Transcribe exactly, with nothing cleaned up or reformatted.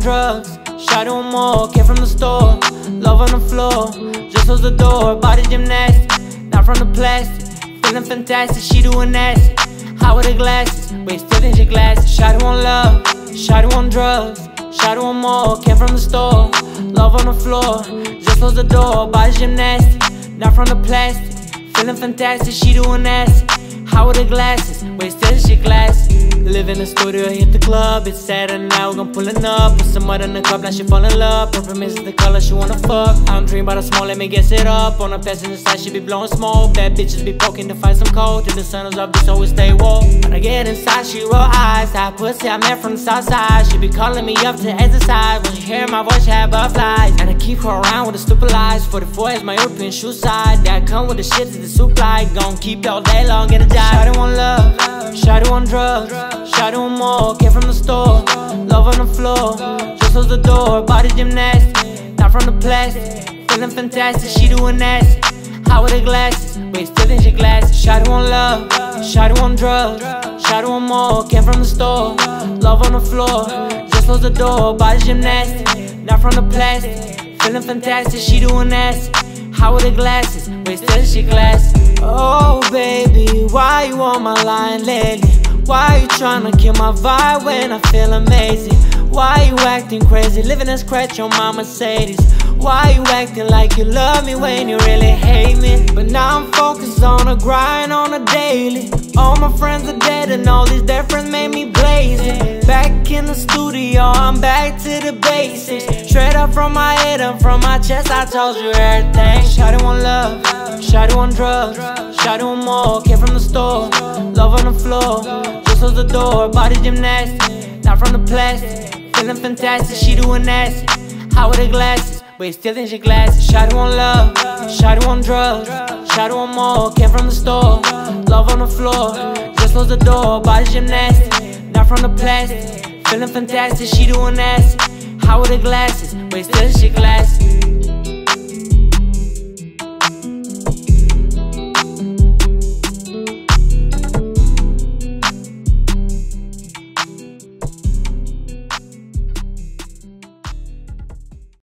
drugs, shawty want more, came from the store. Love on the floor, just close the door. Body gymnastics, not from the plastic. Feeling fantastic, she doing nasty. Hot with her glasses, wait, still in your glasses. Shawty want love, shawty want drugs, shawty want more, came from the store. Love on the floor, just close the door. Body gymnastics, not from the plastic. Feeling fantastic, she doing nasty. Hot with her glasses, wait, still in your glasses. Live in the studio, hit the club. It's Saturday night, we're gon' pullin' up. Put some mud in the cup, now she fall in love. Purple misses the color, she wanna fuck. I'm dreaming about a small, let me guess it up. On the passenger side, she be blowing smoke. Bad bitches be poking to find some cold. Till the sun is up, bitch always stay woke. When I get inside, she roll eyes. Hot pussy, I met from the south side. She be calling me up to exercise. When she hear my voice, she have butterflies. And I keep her around with the stupid lies. forty-four is my European shoe size. That come with the shit is the supply. Gon' keep all day long, get a job. Shawty want love, shawty want drugs, shawty want more, came from the store. Love on the floor, just close the door. Body gymnastics, not from the plastic. Feeling fantastic, she doing nasty. Hot with her glasses, wait, still in your glasses. Shawty want love, shawty want drugs, shawty want more, came from the store. Love on the floor, just close the door. Body gymnastics, not from the plastic. Feeling fantastic, she doing nasty. Hot with her glasses, wait, still in your glasses. Oh baby, why you on my line lately? Why you tryna kill my vibe when I feel amazing? Why you acting crazy, living a scratch on my Mercedes? Why you acting like you love me when you really hate me? But now I'm focused on a grind on a daily. All my friends are dead and all these dead friends made me blazing. Back in the studio, I'm back to the basics. Straight up from my head and from my chest, I told you everything. Shawty want love, shawty want drugs, shawty want more, came from the store. Love on the floor, just close the door. Body gymnastics, not from the plastic. Feeling fantastic, she doing nasty. Hot with her glasses, wait, still in your glasses. Shawty want love, shawty want drugs, shawty want more, came from the store. Love on the floor, just close the door. Body gymnastics, not from the plastic. Feeling fantastic, she doing nasty. Hot with her glasses, wait, still in your glasses.